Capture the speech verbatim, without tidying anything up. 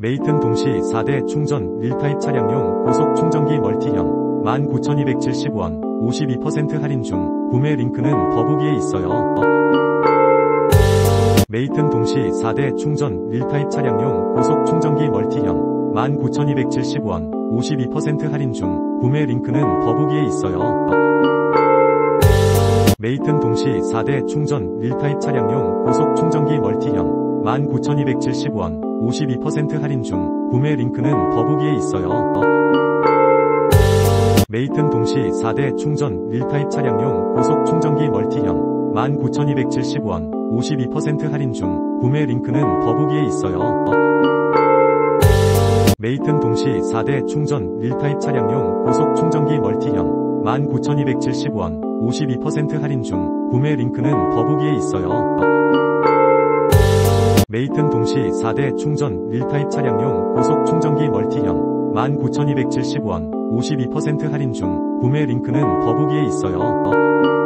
메이튼 동시 사 대 충전 릴타입 차량용 고속 충전기 멀티형 만 구천이백칠십 원 오십이 퍼센트 할인 중. 구매 링크는 더보기에 있어요. 메이튼 동시 사 대 충전 릴타입 차량용 고속 충전기 멀티형 만 구천이백칠십 원 오십이 퍼센트 할인 중. 구매 링크는 더보기에 있어요. 메이튼 동시 사 대 충전 릴타입 차량용 고속 충전기 멀티형 만 구천이백칠십 원 오십이 퍼센트 할인 중. 구매 링크는 더보기에 있어요. 메이튼 동시 사 대 충전 릴타입 차량용 고속 충전기 멀티형 만 구천이백칠십 원 오십이 퍼센트 할인 중. 구매 링크는 더보기에 있어요. 메이튼 동시 사 대 충전 릴타입 차량용 고속 충전기 멀티형 만 구천이백칠십 원 오십이 퍼센트 할인 중. 구매 링크는 더보기에 있어요. 메이튼 동시 사 대 충전 릴타입 차량용 고속 충전기 멀티형 만 구천이백칠십 원 오십이 퍼센트 할인 중. 구매 링크는 더보기에 있어요.